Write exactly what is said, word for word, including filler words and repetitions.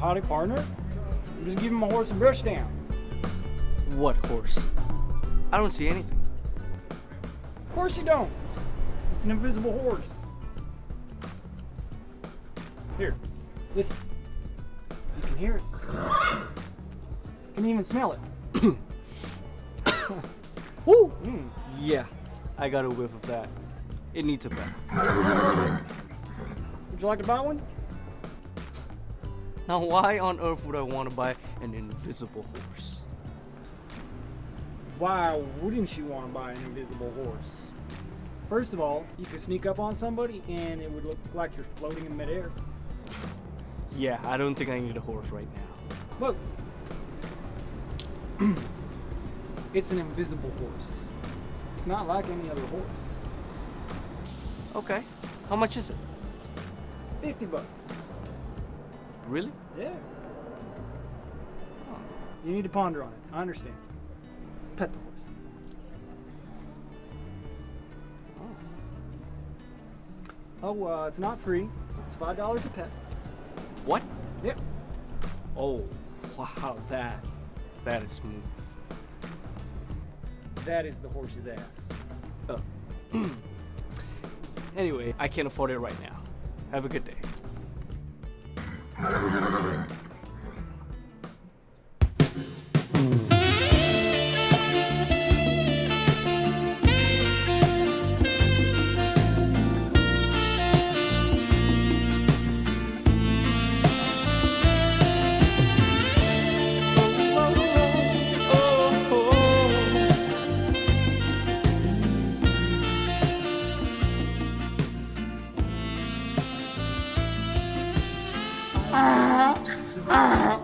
Howdy, partner. Just give him a horse and brush down. What horse? I don't see anything. Of course you don't. It's an invisible horse. Here, listen. You can hear it. You can even smell it. Woo! Mm. Yeah, I got a whiff of that. It needs a pet. Would you like to buy one? Now, why on earth would I want to buy an invisible horse? Why wouldn't you want to buy an invisible horse? First of all, you could sneak up on somebody and it would look like you're floating in midair. Yeah, I don't think I need a horse right now. Look. It's an invisible horse. It's not like any other horse. Okay, how much is it? fifty bucks. Really? Yeah. Oh, you need to ponder on it. I understand. Pet the horse. Oh, oh uh, it's not free. So it's five dollars a pet. What? Yep. Oh, wow, that, that is smooth. That is the horse's ass. Oh. Anyway, I can't afford it right now. Have a good day. Ah, ah.